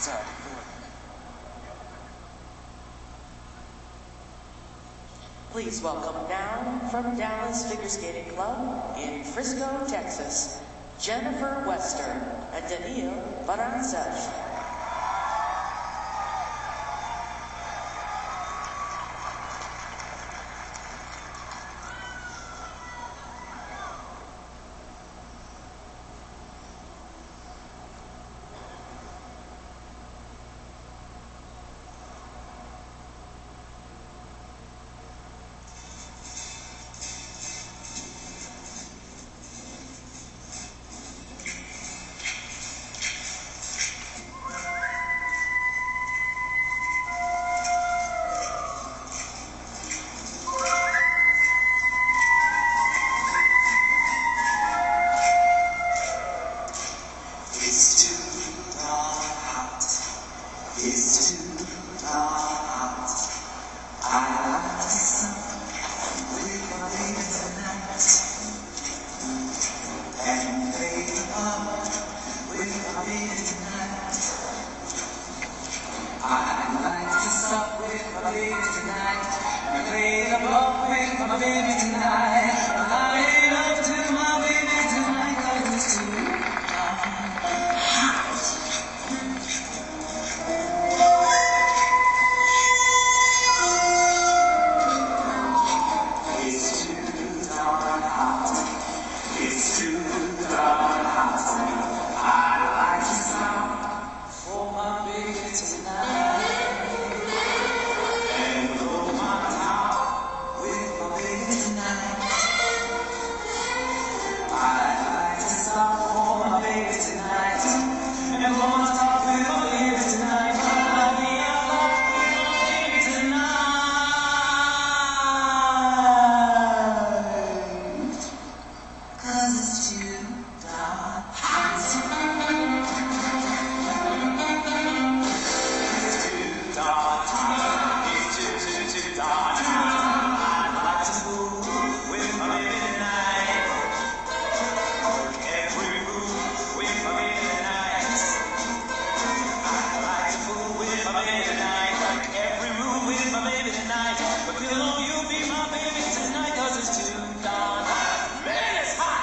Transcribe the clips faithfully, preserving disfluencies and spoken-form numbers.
Sorry. Please welcome now from Dallas Figure Skating Club in Frisco, Texas, Jennifer Wester and Daniil Barantsev. It's too hot. I like the sun with my baby tonight, and play the ball with my baby tonight. I like to stop with my baby tonight, and play the ball with my baby tonight. I made love to my baby tonight 'cause it's too hot. It's too darn hot. I'd like to stop for my baby tonight, and blow my top with my baby tonight. I'd like to stop for my baby tonight, and blow my top with my baby tonight. I'll be alone with my baby tonight. Cause it's too darn hot. It's too darn hot. It's too, too, too darn hot. I'd like to move with my baby tonight. Every move with my baby tonight. I'd like to move with my baby tonight. Every move with my baby tonight. But will you be my baby tonight? Cause it's too darn hot. Man, it's hot.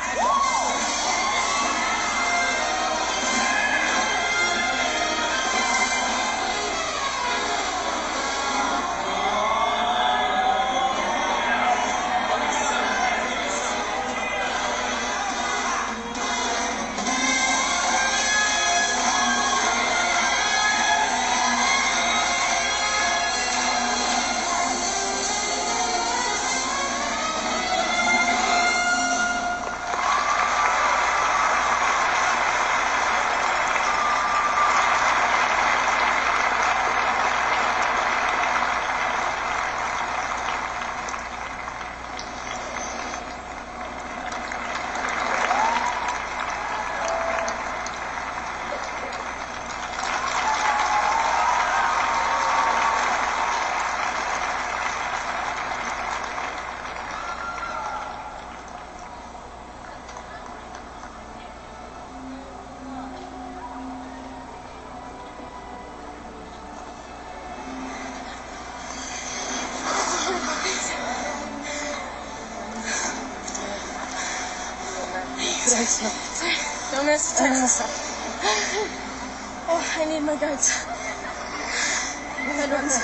Sorry, don't miss the Texas. Oh, I need my guards. My head runs.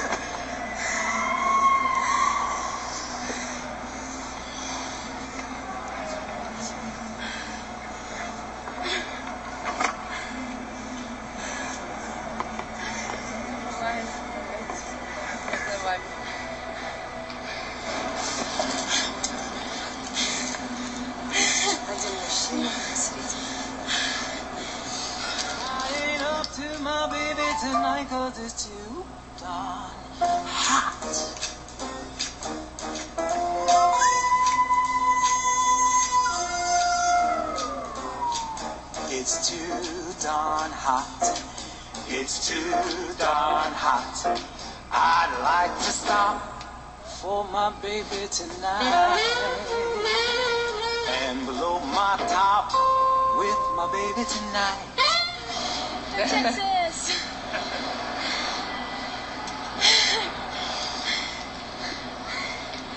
I ain't up to my baby tonight 'cause it's too darn hot. It's too darn hot. It's too darn hot. I'd like to stop for my baby tonight, and blow my top with my baby tonight. Texas!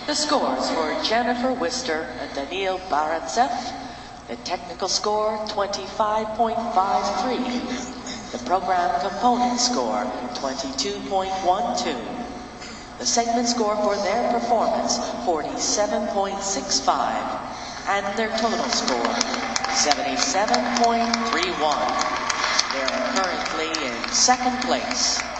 The scores for Jennifer Wister and Daniil Barantsev. The technical score, twenty-five point five three. The program component score, twenty-two point one two. The segment score for their performance, forty-seven point six five. And their total score, seventy-seven point three one. They are currently in second place.